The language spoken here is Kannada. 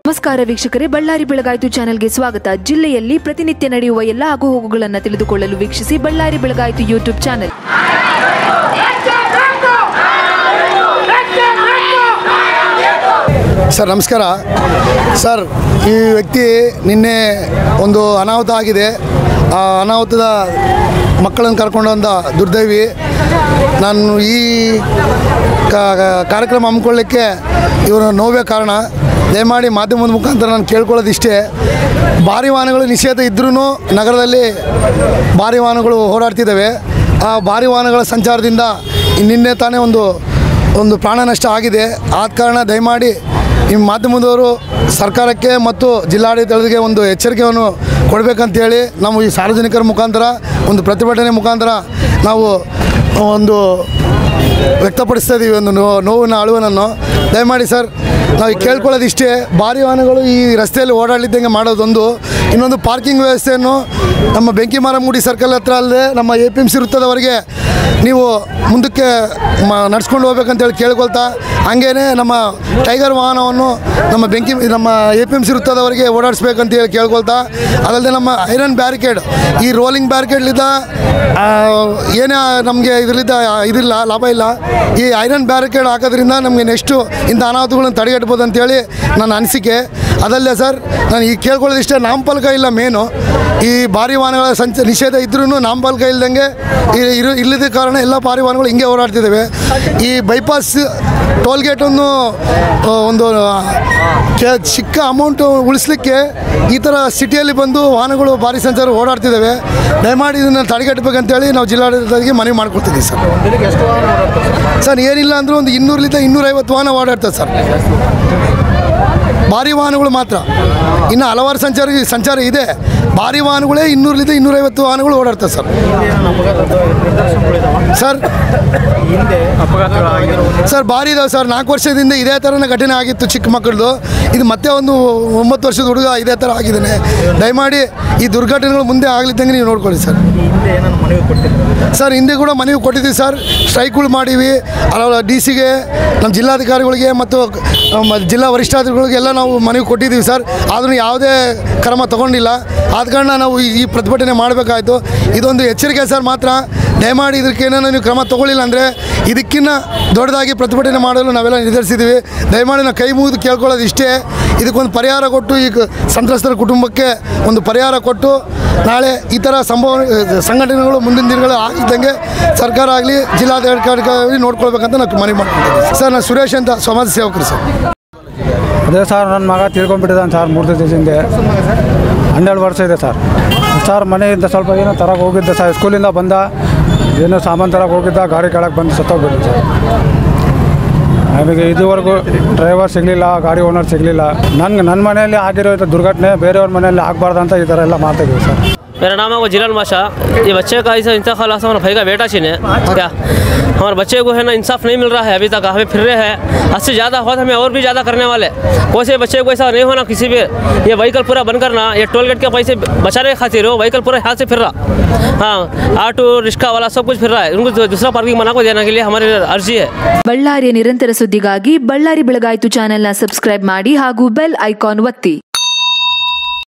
ನಮಸ್ಕಾರ ವೀಕ್ಷಕರೇ, ಬಳ್ಳಾರಿ ಬೆಳಗಾಯಿತು ಚಾನೆಲ್ಗೆ ಸ್ವಾಗತ. ಜಿಲ್ಲೆಯಲ್ಲಿ ಪ್ರತಿನಿತ್ಯ ನಡೆಯುವ ಎಲ್ಲ ಆಗುಹೋಗುಗಳನ್ನು ತಿಳಿದುಕೊಳ್ಳಲು ವೀಕ್ಷಿಸಿ ಬಳ್ಳಾರಿ ಬೆಳಗಾಯಿತು ಯೂಟ್ಯೂಬ್ ಚಾನೆಲ್. ಸರ್ ನಮಸ್ಕಾರ. ಸರ್, ಈ ವ್ಯಕ್ತಿ ನಿನ್ನೆ ಒಂದು ಅನಾಹುತ ಆಗಿದೆ. ಆ ಅನಾಹುತದ ಮಕ್ಕಳನ್ನು ಕರ್ಕೊಂಡು ಬಂದ ದುರ್ದೈವಿ. ನಾನು ಈ ಕಾರ್ಯಕ್ರಮ ಹಮ್ಮಿಕೊಳ್ಳಿಕ್ಕೆ ಇವರ ನೋವೇ ಕಾರಣ. ದಯಮಾಡಿ ಮಾಧ್ಯಮದ ಮುಖಾಂತರ ನಾನು ಕೇಳ್ಕೊಳ್ಳೋದಿಷ್ಟೇ, ಭಾರಿ ವಾಹನಗಳು ನಿಷೇಧ ಇದ್ರೂ ನಗರದಲ್ಲಿ ಭಾರಿ ವಾಹನಗಳು ಓಡಾಡ್ತಿದ್ದಾವೆ. ಆ ಭಾರಿ ವಾಹನಗಳ ಸಂಚಾರದಿಂದ ನಿನ್ನೆ ತಾನೇ ಒಂದು ಪ್ರಾಣ ನಷ್ಟ ಆಗಿದೆ. ಆದ ಕಾರಣ ದಯಮಾಡಿ ನಿಮ್ಮ ಮಾಧ್ಯಮದವರು ಸರ್ಕಾರಕ್ಕೆ ಮತ್ತು ಜಿಲ್ಲಾಡಳಿತಗಳಿಗೆ ಒಂದು ಎಚ್ಚರಿಕೆಯನ್ನು ಕೊಡಬೇಕಂತೇಳಿ ನಾವು ಈ ಸಾರ್ವಜನಿಕರ ಮುಖಾಂತರ ಒಂದು ಪ್ರತಿಭಟನೆ ಮುಖಾಂತರ ನಾವು ಒಂದು ವ್ಯಕ್ತಪಡಿಸ್ತಾ ಇದ್ದೀವಿ, ಒಂದು ನೋವಿನ ಅಳುವನ್ನು. ದಯಮಾಡಿ ಸರ್, ನಾವು ಕೇಳ್ಕೊಳ್ಳೋದಿಷ್ಟೇ, ಭಾರಿ ವಾಹನಗಳು ಈ ರಸ್ತೆಯಲ್ಲಿ ಓಡಾಡಲಿದ್ದಂಗೆ ಮಾಡೋದೊಂದು. ಇನ್ನೊಂದು ಪಾರ್ಕಿಂಗ್ ವ್ಯವಸ್ಥೆಯನ್ನು ನಮ್ಮ ಬೆಂಕಿಮಾರಮೂಡಿ ಸರ್ಕಲ್ ಹತ್ರ ಅಲ್ಲದೆ ನಮ್ಮ APMC ವೃತ್ತದವರೆಗೆ ನೀವು ಮುಂದಕ್ಕೆ ನಡ್ಸ್ಕೊಂಡು ಹೋಗ್ಬೇಕಂತೇಳಿ ಕೇಳ್ಕೊಳ್ತಾ, ಹಾಗೇ ನಮ್ಮ ಟೈಗರ್ ವಾಹನವನ್ನು ನಮ್ಮ APMC ವೃತ್ತದವರೆಗೆ ಓಡಾಡಿಸ್ಬೇಕಂತೇಳಿ ಕೇಳ್ಕೊಳ್ತಾ, ಅದಲ್ಲದೆ ನಮ್ಮ ಐರನ್ ಬ್ಯಾರಿಕೇಡ್, ಈ ರೋಲಿಂಗ್ ಬ್ಯಾರಿಕೇಡ್ಲಿದ್ದ ಏನೇ ನಮಗೆ ಇದಿಲ್ಲ ಲಾಭ ಇಲ್ಲ. ಈ ಐರನ್ ಬ್ಯಾರಿಕೇಡ್ ಹಾಕೋದ್ರಿಂದ ನಮಗೆ ನೆಕ್ಸ್ಟು ಇಂಥ ಅನಾಹುತಗಳನ್ನು ತಡೆಗಟ್ಬೋದು ಅಂತೇಳಿ ನನ್ನ ಅನಿಸಿಕೆ. ಅದಲ್ಲೇ ಸರ್, ನಾನು ಈಗ ಕೇಳ್ಕೊಳ್ಳೋದಿಷ್ಟೇ, ನಾಮಫಲಕ ಇಲ್ಲ ಮೇನು. ಈ ಭಾರಿ ವಾಹನಗಳ ನಿಷೇಧ ಇದ್ರೂ ನಾಮಫಲಕ ಇಲ್ಲದಂಗೆ ಇಲ್ಲದ ಕಾರಣ ಎಲ್ಲ ಭಾರಿ ವಾಹನಗಳು ಹಿಂಗೆ ಓಡಾಡ್ತಿದ್ದಾವೆ. ಈ ಬೈಪಾಸ್ ಟೋಲ್ಗೇಟನ್ನು ಒಂದು ಚಿಕ್ಕ ಅಮೌಂಟು ಉಳಿಸ್ಲಿಕ್ಕೆ ಈ ಥರ ಸಿಟಿಯಲ್ಲಿ ಬಂದು ವಾಹನಗಳು ಭಾರಿ ಸಂಚಾರ ಓಡಾಡ್ತಿದ್ದಾವೆ. ದಯಮಾಡಿ ಇದನ್ನು ತಡೆಗಟ್ಟಬೇಕಂತೇಳಿ ನಾವು ಜಿಲ್ಲಾಡಳಿತರಿಗೆ ಮನವಿ ಮಾಡ್ಕೊಳ್ತಿದ್ದೀವಿ ಸರ್. ಸರ್, ಏನಿಲ್ಲ ಅಂದರೂ ಒಂದು 200 250 ವಾಹನ ಓಡಾಡ್ತದೆ ಸರ್, ಭಾರಿ ವಾಹನಗಳು ಮಾತ್ರ. ಇನ್ನು ಹಲವಾರು ಸಂಚಾರ ಇದೆ. ಭಾರಿ ವಾಹನಗಳೇ 200 250 ವಾಹನಗಳು ಓಡಾಡ್ತದೆ ಸರ್. ಸರ್ ಭಾರಿ ಇದಾವೆ ಸರ್. 4 ವರ್ಷದಿಂದ ಇದೇ ಥರನ ಘಟನೆ ಆಗಿತ್ತು ಚಿಕ್ಕ ಮಕ್ಕಳದು. ಇದು ಮತ್ತೆ ಒಂದು 9 ವರ್ಷದ ಹುಡುಗ ಇದೇ ಥರ ಆಗಿದ್ದಾನೆ. ದಯಮಾಡಿ ಈ ದುರ್ಘಟನೆಗಳು ಮುಂದೆ ಆಗಲಿದ್ದಂಗೆ ನೀವು ನೋಡ್ಕೊಳ್ಳಿ ಸರ್. ಸರ್, ಹಿಂದೆ ಕೂಡ ಮನವಿ ಕೊಟ್ಟಿದ್ದೀವಿ ಸರ್, ಸ್ಟ್ರೈಕ್ಗಳು ಮಾಡೀವಿ. DC-ಗೆ, ನಮ್ಮ ಜಿಲ್ಲಾಧಿಕಾರಿಗಳಿಗೆ ಮತ್ತು ಜಿಲ್ಲಾ ವರಿಷ್ಠಾಧಿಕಾರಿಗಳಿಗೆಲ್ಲ ನಾವು ಮನವಿ ಕೊಟ್ಟಿದ್ದೀವಿ ಸರ್. ಆದರೂ ಯಾವುದೇ ಕ್ರಮ ತಗೊಂಡಿಲ್ಲ. ಆದ ಕಾರಣ ನಾವು ಈ ಪ್ರತಿಭಟನೆ ಮಾಡಬೇಕಾಯಿತು. ಇದೊಂದು ಎಚ್ಚರಿಕೆ ಸರ್ ಮಾತ್ರ. ದಯಮಾಡಿ ಇದಕ್ಕೇನೋ ನೀವು ಕ್ರಮ ತಗೊಳ್ಳಿಲ್ಲ ಅಂದರೆ ಇದಕ್ಕಿಂತ ದೊಡ್ಡದಾಗಿ ಪ್ರತಿಭಟನೆ ಮಾಡಲು ನಾವೆಲ್ಲ ನಿರ್ಧರಿಸಿದ್ದೀವಿ. ದಯಮಾಡಿ ನಾವು ಕೈ ಮುಗಿದು ಕೇಳ್ಕೊಳ್ಳೋದು ಇಷ್ಟೇ, ಇದಕ್ಕೊಂದು ಪರಿಹಾರ ಕೊಟ್ಟು ಈ ಸಂತ್ರಸ್ತರ ಕುಟುಂಬಕ್ಕೆ ಒಂದು ಪರಿಹಾರ ಕೊಟ್ಟು ನಾಳೆ ಈ ಥರ ಸಂಘಟನೆಗಳು ಮುಂದಿನ ದಿನಗಳು ಆಗಿದ್ದಂಗೆ ಸರ್ಕಾರ ಆಗಲಿ ಜಿಲ್ಲಾಧಿಕಾರಿ ನೋಡ್ಕೊಳ್ಬೇಕಂತ ನಾವು ಮನವಿ ಮಾಡ್ಕೊಳ್ತೀವಿ ಸರ್. ನಾನು ಸುರೇಶ್ ಅಂತ, ಸಮಾಜ ಸೇವಕರು ಸರ್. ಅದೇ ಸರ್, ನನ್ನ ಮಗ ತಿಳ್ಕೊಂಡ್ಬಿಟ್ಟಿದ್ದಾನೆ ಸರ್ 3 ದಿವಸ ಹಿಂದೆ. 12 ವರ್ಷ ಇದೆ ಸರ್. ಮನೆಯಿಂದ ಸ್ವಲ್ಪ ಏನೋ ತರಕ್ಕೆ ಹೋಗಿದ್ದೆ ಸರ್, ಸ್ಕೂಲಿಂದ ಬಂದ ಏನೋ ಸಾಮಾನು ತರಕ್ಕೆ ಹೋಗಿದ್ದ, ಗಾಡಿ ಕೆಳಗೆ ಬಂದು ಸತ್ತೋಗ್ಬಿಟ್ಟು ಸರ್. ನಮಗೆ ಇದುವರೆಗೂ ಡ್ರೈವರ್ ಸಿಗಲಿಲ್ಲ, ಗಾಡಿ ಓನರ್ ಸಿಗಲಿಲ್ಲ. ನನ್ನ ಮನೆಯಲ್ಲಿ ಆಗಿರೋ ದುರ್ಘಟನೆ ಬೇರೆಯವ್ರ ಮನೆಯಲ್ಲಿ ಆಗಬಾರ್ದು ಅಂತ ಈ ಥರ ಎಲ್ಲ ಮಾತಾಡಿದ್ವಿ ಸರ್. मेरा नाम है जिलाल माशा. ये बच्चे का ऐसा इंतकाल हमारे भाई का बेटा छीन है क्या, हमारे बच्चे को है ना इंसाफ नहीं मिल रहा है. अभी तक हमें फिर रहे हैं, 10 से ज़्यादा हुआ, हमें और भी ज़्यादा करने वाले. वैसे बच्चे को ऐसा नहीं होना किसी भी. ये व्हीकल पूरा बंद करना, ये टोल गेट के पैसे बचाने के खातिर हो व्हीकल पूरा हाथ से फिर रहा. हाँ, ऑटो रिक्शा वाला सब कुछ फिर रहा है. उनको दूसरा पार्किंग मना को देने के लिए हमारी अर्जी है. ಬಳ್ಳಾರಿಯ ನಿರಂತರ ಸುದ್ದಿಗಾಗಿ ಬಳ್ಳಾರಿ ಬೆಳಗಾಯಿತು ಚಾನೆಲ್ನ ಸಬ್ಸ್ಕ್ರೈಬ್ ಮಾಡಿ ಹಾಗೂ ಬೆಲ್ ಐಕಾನ್ ಒತ್ತಿ.